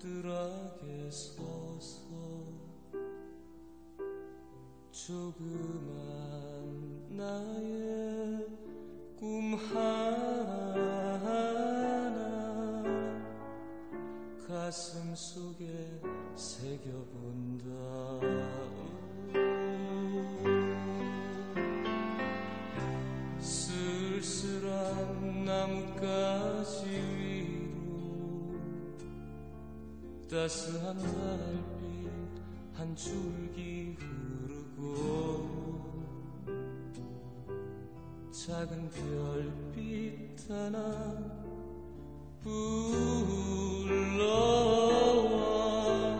뜰뜰하게 서서 조그만 나의 꿈 하나 가슴 속에 새겨본다. 쓸쓸한 나뭇가지 위로 따스한 달빛 한 줄기 흐르고 작은 별빛 하나 불러와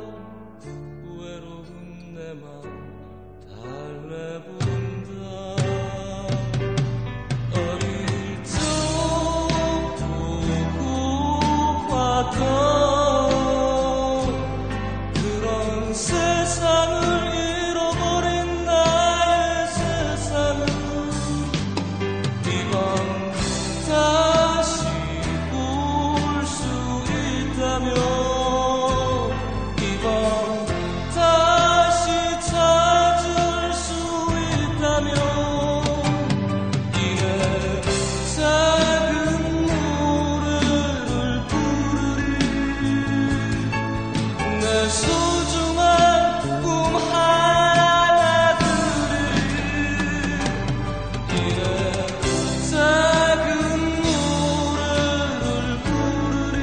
외로운 내 맘 달래본다. 어릴 적 보고 봤던 그런 세상을 잃어버린 나의 세상을 이밤 다시 볼 수 있다면 이밤 다시 찾을 수 있다면 이내 작은 노래를 부르리. 내 소중한 꿈 하나 들으리. 이내 작은 노래를 부르리.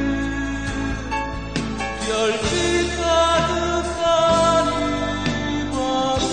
별빛 가득한 이 밤에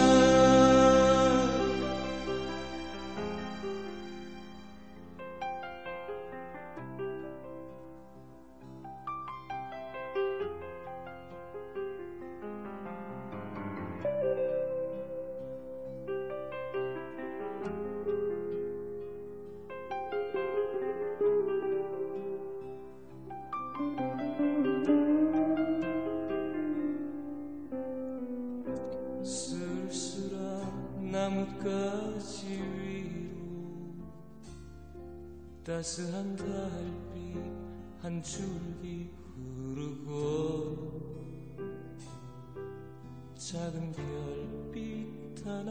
쓸쓸한 나뭇가지 위로 따스한 달빛 한 줄기 흐르고 작은 별빛 하나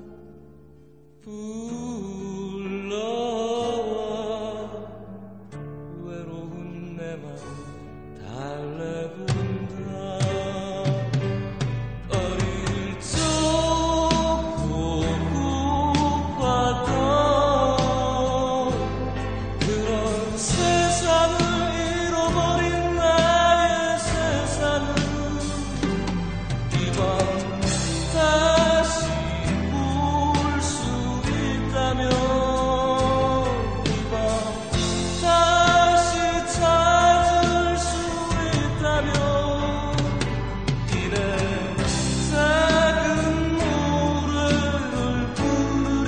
불러와 외로운 내 맘 달래본다. 어릴 적 보고 봤던 그런 세상을 잃어버린 나의 세상을 이밤 다시 볼 수 있다면 이밤 다시 찾을 수 있다면 이내 작은 노래를 부르리.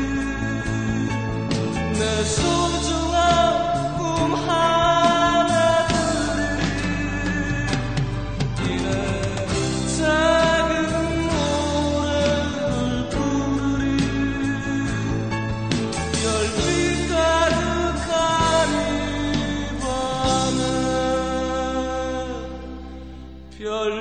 내 소중한 꿈 하나 들으리. 이내 작은 노래를 부르리. 별빛 가득한 이 밤에 별